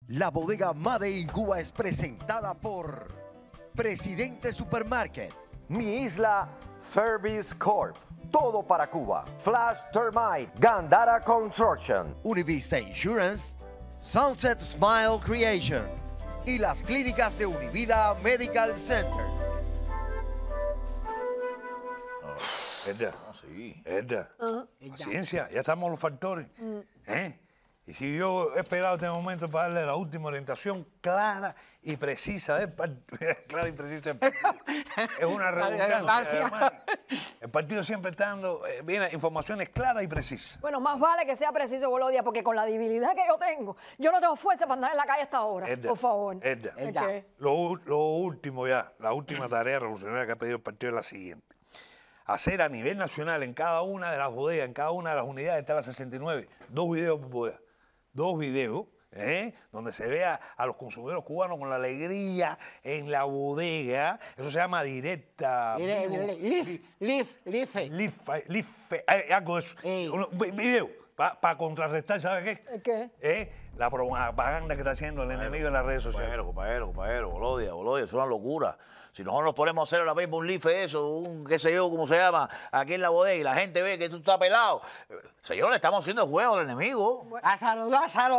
La bodega Made in Cuba es presentada por Presidente Supermarket, Mi Isla Service Corp, todo para Cuba, Flash Termite, Gandara Construction, Univista Insurance, Sunset Smile Creation y las clínicas de Univida Medical Centers. Edda, Sí. Edda, paciencia, ya estamos los factores. Y si yo he esperado este momento para darle la última orientación clara y precisa del partido, clara y precisa del partido, es una redundancia. Además, el partido siempre está dando informaciones claras y precisas. Bueno, más vale que sea preciso, Bolodia, porque con la debilidad que yo no tengo fuerza para andar en la calle hasta ahora. Edda, Por favor. Edda, ¿Qué? lo último ya, la última tarea revolucionaria que ha pedido el partido es la siguiente. Hacer a nivel nacional en cada una de las bodegas, en cada una de las unidades, está la 69, 2 videos por bodega. 2 videos, donde se vea a los consumidores cubanos con la alegría en la bodega. Eso se llama directa. Algo de eso. Un video para contrarrestar, ¿sabes qué? ¿Qué? La propaganda que está haciendo el enemigo en las redes sociales. Compañero, Bolodia, es una locura. Si nosotros nos ponemos a hacer ahora mismo un life eso, un qué sé yo, cómo se llama, aquí en la bodega y la gente ve que tú estás pelado, señor, le estamos haciendo el juego al enemigo. Lázaro.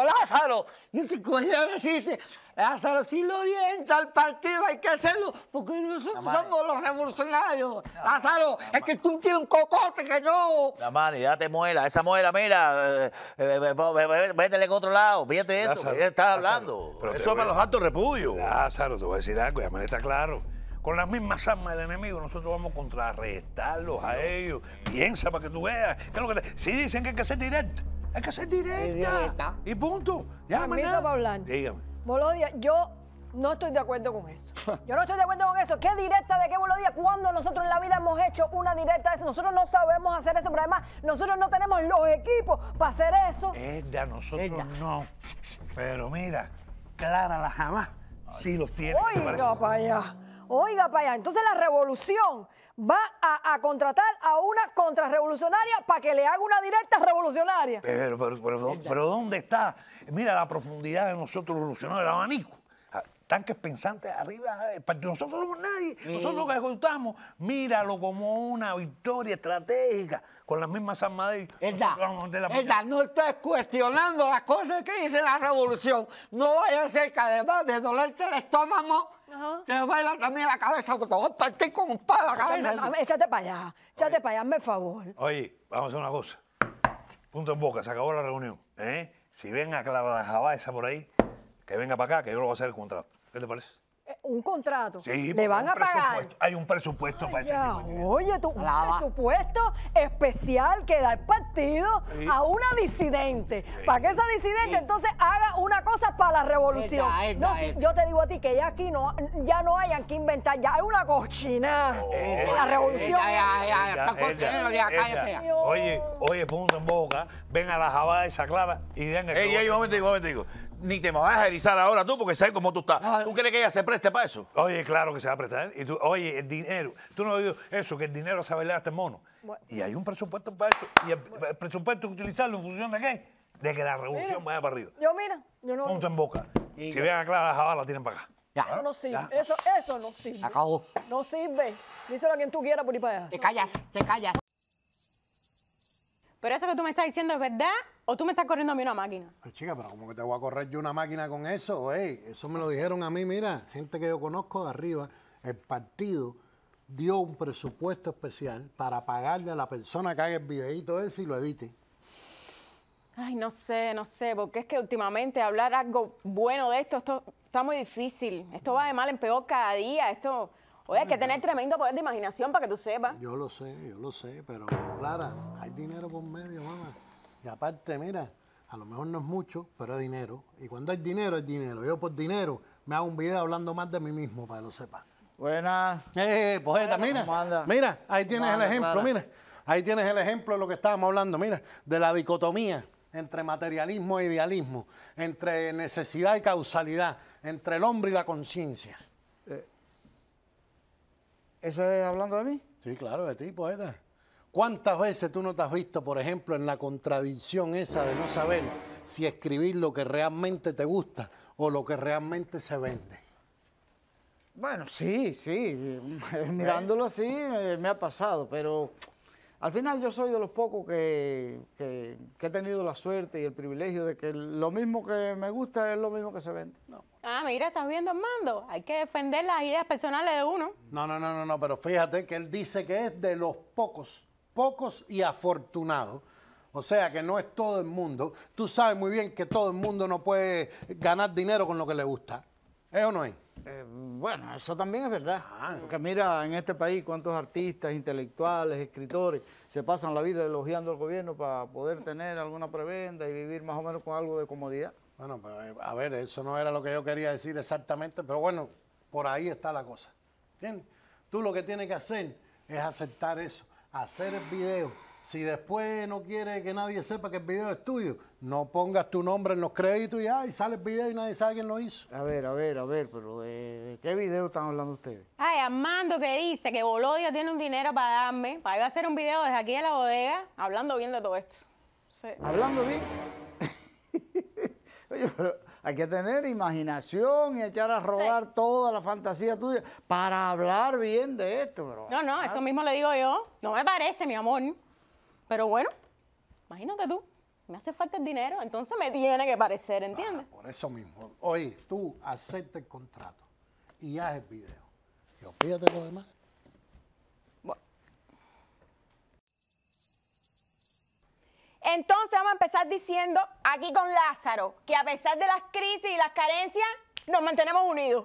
Y este coño dice, Lázaro, si lo orienta al partido hay que hacerlo, porque nosotros somos los revolucionarios. Lázaro, es que tú tienes un cocote que no. La mano, ya te muela, esa muela, mira, vétele en otro lado, fíjate eso, Lázaro, que estás Lázaro, hablando. pero te Eso es para voy a- los actos de repudio. Lázaro, te voy a decir algo, ya me está claro. Con las mismas armas del enemigo, nosotros vamos a contrarrestarlos a ellos. Piensa para que tú veas. ¿Qué es lo que si dicen que hay que ser directa, hay que ser directa. Y punto. Ya, más Permiso nada. para hablar. Dígame. Bolodia, yo no estoy de acuerdo con eso. Yo no estoy de acuerdo con eso. ¿Qué directa de qué, Bolodia? Cuando nosotros en la vida hemos hecho una directa de eso? Nosotros no sabemos hacer eso, pero además nosotros no tenemos los equipos para hacer eso. Edda, nosotros no. Pero mira, Clara la jamás sí los tiene. ¿te parece? Oiga para allá. Entonces la revolución va a contratar a una contrarrevolucionaria para que le haga una directa revolucionaria. Pero ¿dónde está? Mira la profundidad de nosotros los revolucionarios, el abanico. Tanques pensantes arriba, nosotros no somos nadie, nosotros lo que ejecutamos, míralo como una victoria estratégica, con las mismas armas de ellos. No estés cuestionando las cosas que dice la revolución. No vaya a ser que además de dolerte el estómago, te duela también la cabeza, porque te voy a partir con un palo la cabeza. Échate para allá, hazme el favor. Oye, vamos a hacer una cosa. Punto en boca, se acabó la reunión. Si ven a Clara la Jabá esa por ahí, que venga para acá, que yo le voy a hacer el contrato. ¿Qué te parece? Un contrato. Sí, le van a pagar. Hay un presupuesto para ese tipo de Oye, un presupuesto especial que da el partido a una disidente. Para que esa disidente entonces haga una cosa para la revolución. Yo te digo a ti que ya aquí ya no hayan que inventar, ya hay una cochinada en la revolución. Cállate. Oye, punto en boca, ven a la Jabá esa Clara y den el Un momentico. Ni te me vas a erizar ahora tú porque sabes cómo tú estás. ¿Tú crees que ella se preste para eso? Oye, claro que se va a prestar. Y tú, oye, el dinero. Tú no has oído eso, que el dinero se bailar hasta el mono. Bueno. Y hay un presupuesto para eso. Y el presupuesto hay que utilizarlo en función de qué? De que la revolución vaya para arriba. Yo no. Punto en boca. Si ven a Clara Jabá, la tienen para acá. Eso no sirve. Ya. Eso no sirve. Acabó. No sirve. Díselo a quien tú quieras por ir para allá. Te callas. ¿Pero eso que tú me estás diciendo es verdad o tú me estás corriendo a mí una máquina? Pues chica, pero ¿cómo que te voy a correr yo una máquina con eso? Eso me lo dijeron a mí, mira, gente que yo conozco de arriba. El partido dio un presupuesto especial para pagarle a la persona que haga el videíto ese y lo edite. Ay, no sé, porque es que últimamente hablar algo bueno de esto está muy difícil. Esto va de mal en peor cada día. Oye, hay que tener tremendo poder de imaginación para que tú sepas. Yo lo sé, pero Clara, hay dinero por medio, mamá. Y aparte, mira, a lo mejor no es mucho, pero es dinero. Y cuando hay dinero, es dinero. Yo por dinero me hago un video hablando más de mí mismo, para que lo sepas. Buenas. Poeta, ¿Cómo anda? mira, ahí tienes el ejemplo, Clara? mira. Ahí tienes el ejemplo de lo que estábamos hablando, mira, de la dicotomía entre materialismo e idealismo, entre necesidad y causalidad, entre el hombre y la conciencia. ¿Eso es hablando de mí? Sí, claro, de ti, poeta. ¿Cuántas veces tú no te has visto, por ejemplo, en la contradicción esa de no saber si escribir lo que realmente te gusta o lo que realmente se vende. Bueno, sí, mirándolo así me ha pasado, pero al final yo soy de los pocos que he tenido la suerte y el privilegio de que lo mismo que me gusta es lo mismo que se vende. No. Ah, mira, estás viendo, Armando. Hay que defender las ideas personales de uno. No, pero fíjate que él dice que es de los pocos y afortunados. O sea, que no es todo el mundo. Tú sabes muy bien que todo el mundo no puede ganar dinero con lo que le gusta. ¿Es o no es? Bueno, eso también es verdad. Porque mira, en este país cuántos artistas, intelectuales, escritores se pasan la vida elogiando al gobierno para poder tener alguna prebenda y vivir más o menos con algo de comodidad. Bueno, pero, a ver, eso no era lo que yo quería decir exactamente, pero bueno, por ahí está la cosa. ¿Entiendes? Tú lo que tienes que hacer es aceptar eso, hacer el video. Si después no quieres que nadie sepa que el video es tuyo, no pongas tu nombre en los créditos y sale el video y nadie sabe quién lo hizo. A ver, pero ¿de qué video están hablando ustedes? Ay, Armando que dice que Bolodia tiene un dinero para darme, para ir a hacer un video desde aquí de la bodega, hablando bien de todo esto. Sí. ¿Hablando bien? Oye, pero hay que tener imaginación y echar a rodar toda la fantasía tuya para hablar bien de esto. Bro. No, eso mismo le digo yo. No me parece, mi amor. Pero bueno, imagínate tú, me hace falta el dinero, entonces me tiene que parecer, ¿entiendes? Por eso mismo. Oye, tú acepta el contrato y haz el video. Y olvídate lo demás. Bueno. Entonces vamos a empezar diciendo aquí con Lázaro que a pesar de las crisis y las carencias, nos mantenemos unidos.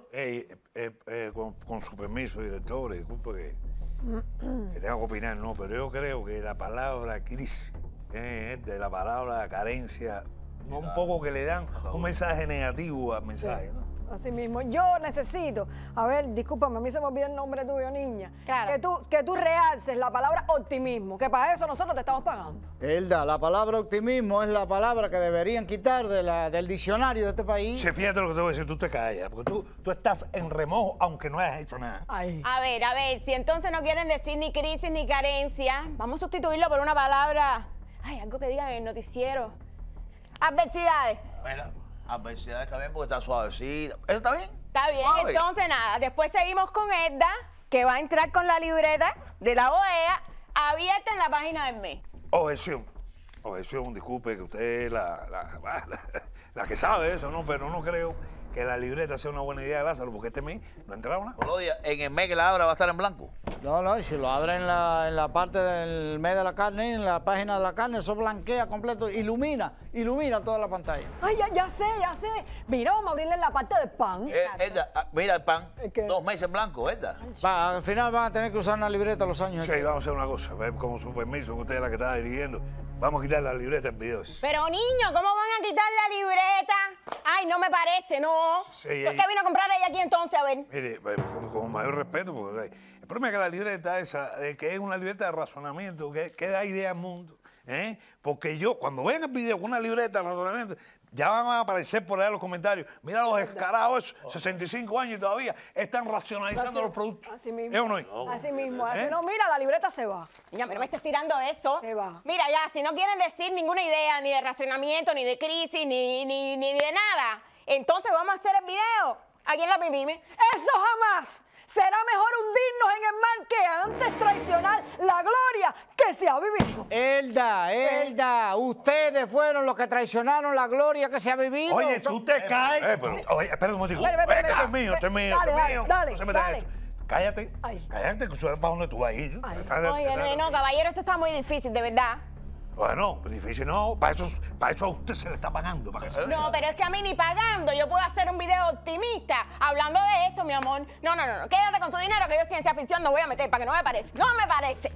Con su permiso, director, disculpe que tengo que opinar, no, pero yo creo que la palabra crisis, de la palabra carencia, no un poco que le dan un mensaje negativo al mensaje, ¿no? Así mismo. Yo necesito, a ver, discúlpame, a mí se me olvidó el nombre tuyo, niña. Claro. Que tú realces la palabra optimismo, que para eso nosotros te estamos pagando. Elda, la palabra optimismo es la palabra que deberían quitar del diccionario de este país. Sí, fíjate lo que te voy a decir, tú te callas, porque tú estás en remojo aunque no hayas hecho nada. Ay. A ver, si entonces no quieren decir ni crisis ni carencia, vamos a sustituirlo por una palabra, algo que digan en el noticiero. Adversidades. Bueno, adversidades está bien porque está suavecita. ¿Eso está bien? Está bien, Suave. entonces nada, después seguimos con Edda, que va a entrar con la libreta de la bodega abierta en la página del mes. Objeción, disculpe que usted es la que sabe eso, ¿no? Pero no creo que la libreta sea una buena idea de Lázaro, porque este mes no ha entrado nada. Bolodia, en el mes que la abra va a estar en blanco. No, y si lo abre en la parte del mes de la carne, en la página de la carne, eso blanquea completo, ilumina toda la pantalla. Ay, ya sé. Mira, vamos a abrirle la parte del pan. Edda, mira el pan, ¿Qué? 2 meses en blanco, Edda. Al final van a tener que usar una libreta los años. Sí, vamos a hacer una cosa, con su permiso, que usted es la que está dirigiendo, vamos a quitar la libreta del video. Pero niño, ¿cómo van a quitar la libreta? Ay, no me parece, no. Sí, ¿Qué vino a comprar ella aquí entonces? A ver. Mire, con mayor respeto, porque el problema es que la libreta esa, que es una libreta de razonamiento, que da idea al mundo, porque yo, cuando vean el video con una libreta de razonamiento, ya van a aparecer por ahí los comentarios. Mira los descarados, 65 años y todavía están racionalizando los productos. Así mismo. ¿Es o no es? Así mismo. Así no, mira, la libreta se va. Niña, pero me estés tirando eso. Se va. Mira ya, si no quieren decir ninguna idea, ni de racionamiento, ni de crisis, ni de nada, entonces vamos a hacer el video aquí en la Pipime. ¡Eso jamás! Será mejor hundirnos en el mar que antes traicionar la gloria que se ha vivido. Elda, ustedes fueron los que traicionaron la gloria que se ha vivido. Oye, tú te caes. Oye, espera un momentico. Espera. Este es mío. Dale, No se metan dale. esto. Cállate, Ay. cállate, que sabes para dónde tú vas a ir. Oye, no, caballero, esto está muy difícil, de verdad. Bueno, pues difícil no. Para eso a usted se le está pagando. Para que se No, pero es que a mí ni pagando yo puedo hacer un video optimista hablando de esto, mi amor. No. Quédate con tu dinero que yo ciencia ficción no voy a meter para que no me parece. No me parece.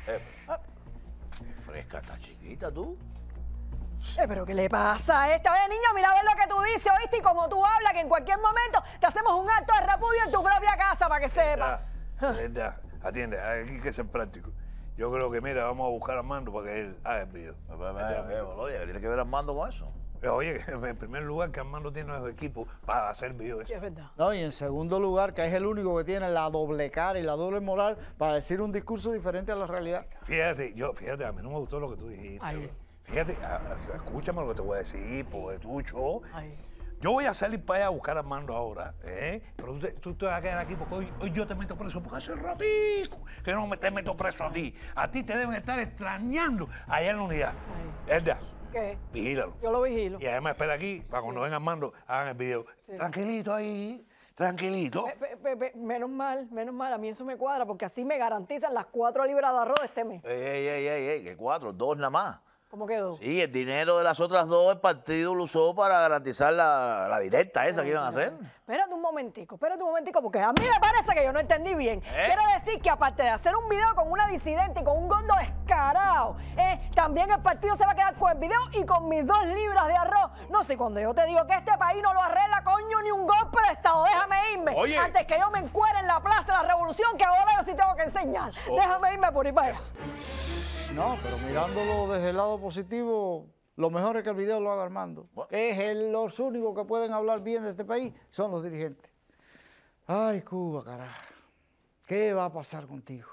Fresca, está chiquita tú. ¿Pero qué le pasa a esta? Oye, niño, mira a ver lo que tú dices, ¿oíste? Y como tú hablas, que en cualquier momento te hacemos un acto de repudio en tu propia casa, para que sepas. verdad. Atiende, aquí hay que ser práctico. Yo creo que, mira, vamos a buscar a Armando para que él haga el video. Bolodia, ¿qué tiene que ver Armando con eso? Oye, en primer lugar, que Armando tiene su equipo para hacer videos. Sí, es verdad. No, y en segundo lugar, que es el único que tiene la doble cara y la doble moral para decir un discurso diferente a la realidad. Fíjate, a mí no me gustó lo que tú dijiste. Ay. Fíjate, escúchame lo que te voy a decir, Tucho. Ay. Yo voy a salir para allá a buscar a Armando ahora, pero tú te vas a quedar aquí porque hoy yo te meto preso porque hace ratico que no te meto preso a ti. A ti te deben estar extrañando allá en la unidad. ¿Verdad? ¿Qué? Vigílalo. Yo lo vigilo. Y además espera aquí para cuando venga Armando hagan el video. Sí. Tranquilito ahí, tranquilito. Menos mal, a mí eso me cuadra porque así me garantizan las 4 libras de arroz de este mes. Ey, que 4, 2 nada más. ¿Cómo quedó? Sí, el dinero de las otras 2 el partido lo usó para garantizar la directa esa que iban a hacer. Espérate un momentico, porque a mí me parece que yo no entendí bien. Quiere decir que aparte de hacer un video con una disidente y con un gordo descarado, también el partido se va a quedar con el video y con mis 2 libras de arroz. No sé, cuando yo te digo que este país no lo arregla, coño, ni un golpe de Estado. Déjame irme. Oye. Antes que yo me encuere en la Plaza de la Revolución, que ahora yo sí tengo que enseñar. Déjame irme por ir para allá. No, pero mirándolo desde el lado positivo, lo mejor es que el video lo haga Armando. Que es los únicos que pueden hablar bien de este país, son los dirigentes. Ay, Cuba, carajo. ¿Qué va a pasar contigo?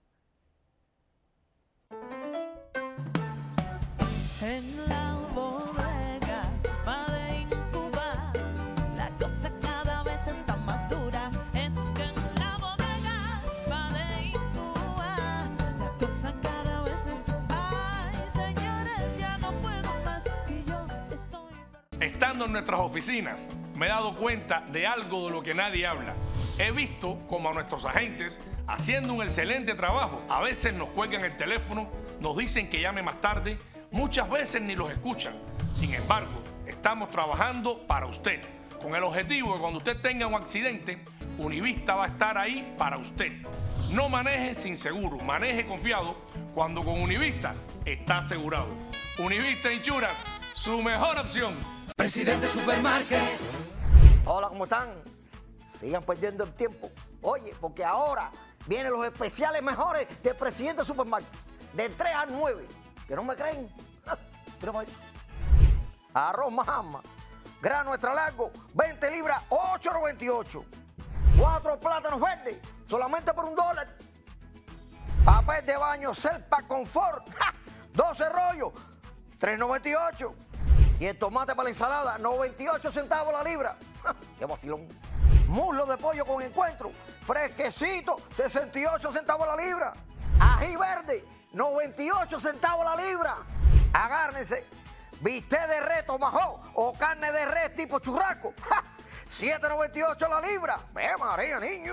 En la bodega, Made in Cuba, la cosa cada vez está más dura. Es que en la bodega, Made in Cuba, la cosa cada vez está... Ay, señores, ya no puedo más, que yo estoy... Estando en nuestras oficinas, me he dado cuenta de algo de lo que nadie habla. He visto como a nuestros agentes, haciendo un excelente trabajo, a veces nos cuelgan el teléfono, nos dicen que llame más tarde, muchas veces ni los escuchan. Sin embargo, estamos trabajando para usted, con el objetivo de que cuando usted tenga un accidente, Univista va a estar ahí para usted. No maneje sin seguro, maneje confiado, cuando con Univista está asegurado. Univista Insurance, su mejor opción. Presidente Supermarket. Hola, ¿cómo están? Sigan perdiendo el tiempo. Oye, porque ahora vienen los especiales mejores de Presidente Supermarket. De 3 a 9. ¿Que no me creen? Arroz Mahama, grano extra largo, 20 libras, $8.98. 4 plátanos verdes, solamente por $1. Papel de baño Selpa Confort, 12 rollos, $3.98. Y el tomate para la ensalada, 98 centavos la libra. ¡Qué vacilón! Muslo de pollo con encuentro, fresquecito, 68 centavos la libra. Ají verde, 98 centavos la libra. Agárrense, bistec de res tomahawk o carne de res tipo churrasco, $7.98 la libra. ¡Ve María, niño!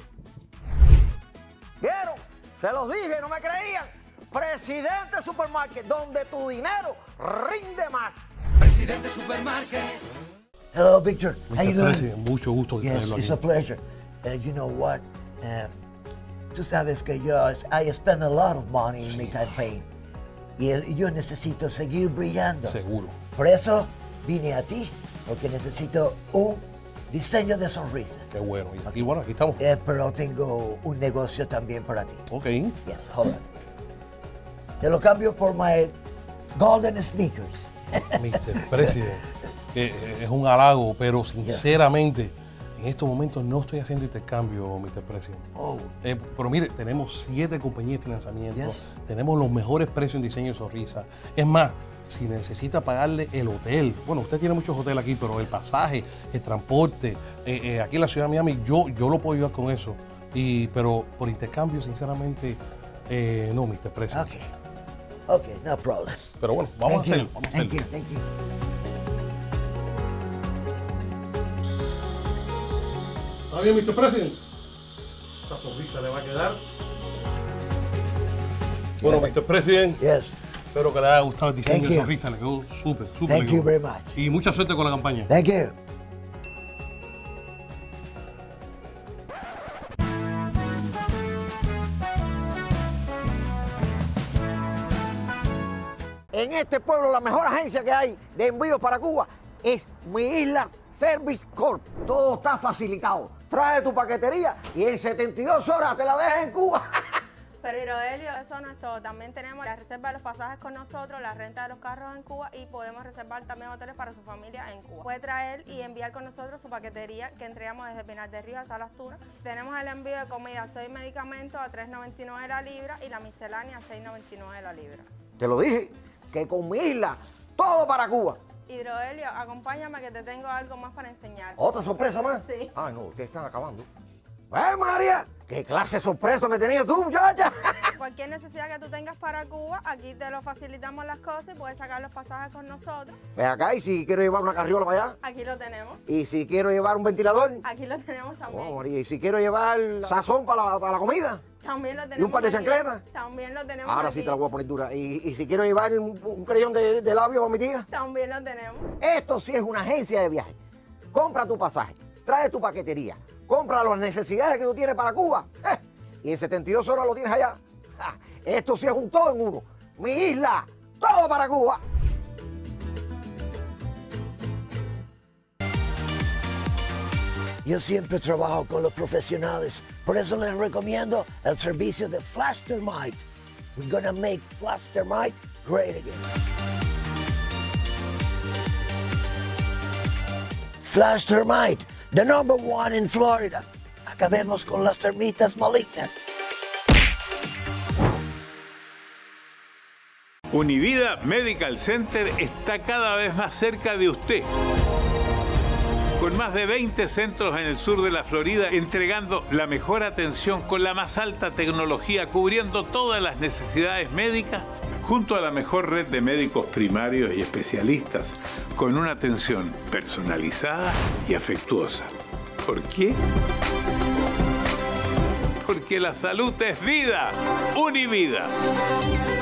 ¿Vieron? Se los dije, no me creían. Presidente Supermarket, donde tu dinero rinde más. Presidente Supermarket. Hello, Victor. How you doing? President, mucho gusto Yes, tenerlo it's aquí. a pleasure. You know what? Tú sabes que yo I spend a lot of money in my campaign. Y yo necesito seguir brillando. Seguro. Por eso vine a ti, porque necesito un diseño de sonrisa. Qué bueno. Y bueno, aquí estamos. Pero tengo un negocio también para ti. Ok. Yes, hold on. Te lo cambio por my golden sneakers. Mr. President, es un halago, pero sinceramente, en estos momentos no estoy haciendo intercambio, Mr. President. Oh. Pero mire, tenemos 7 compañías de financiamiento, Yes. tenemos los mejores precios en diseño y sonrisa. Es más, si necesita pagarle el hotel, bueno, usted tiene muchos hoteles aquí, pero el pasaje, el transporte, aquí en la ciudad de Miami, yo lo puedo ayudar con eso. Pero por intercambio, sinceramente, no, Mr. President. Okay, no problem. Pero bueno, vamos a hacerlo. Thank you, thank you. ¿Está bien, Mr. President? Esta sonrisa le va a quedar. Bueno, Mr. President. Yes. Espero que le haya gustado el diseño Thank de you. sonrisa. Le quedó súper Thank you very much. Y mucha suerte con la campaña. Thank you. En este pueblo, la mejor agencia que hay de envíos para Cuba es Mi Isla Service Corp. Todo está facilitado. Trae tu paquetería y en 72 horas te la dejas en Cuba. Pero Irodelio, eso no es todo. También tenemos la reserva de los pasajes con nosotros, la renta de los carros en Cuba y podemos reservar también hoteles para su familia en Cuba. Puede traer y enviar con nosotros su paquetería que entregamos desde Pinar del Río a Salas Tunas. Tenemos el envío de comida, 6 medicamentos a $3.99 la libra y la miscelánea a $6.99 la libra. Te lo dije. que con mi isla, todo para Cuba. Hidroelio, acompáñame que te tengo algo más para enseñar. ¿Otra sorpresa más? Sí. Ay, no, ustedes están acabando. María! ¿Qué clase de sorpresa me tenías tú, muchacha? Cualquier necesidad que tú tengas para Cuba, aquí te lo facilitamos las cosas y puedes sacar los pasajes con nosotros. Ve acá, y si quiero llevar una carriola para allá. Aquí lo tenemos. Y si quiero llevar un ventilador. Aquí lo tenemos también. Oh, María, y si quiero llevar sazón para la comida. También lo tenemos. ¿Y un par de aquí. chancletas? También lo tenemos. Ahora aquí. sí te la voy a poner dura. ¿Y si quiero llevar un creyón de labio para mi tía? También lo tenemos. Esto sí es una agencia de viaje. Compra tu pasaje, trae tu paquetería, compra las necesidades que tú tienes para Cuba. Y en 72 horas lo tienes allá. Esto sí es un todo en uno. Mi isla, todo para Cuba. Yo siempre trabajo con los profesionales, por eso les recomiendo el servicio de Flash Thermite. We're gonna make Flash Thermite great again. Flash Thermite, the #1 in Florida. Acabemos con las termitas malignas. Univida Medical Center está cada vez más cerca de usted. Con más de 20 centros en el sur de la Florida, entregando la mejor atención con la más alta tecnología, cubriendo todas las necesidades médicas, junto a la mejor red de médicos primarios y especialistas, con una atención personalizada y afectuosa. ¿Por qué? Porque la salud es vida. Univida.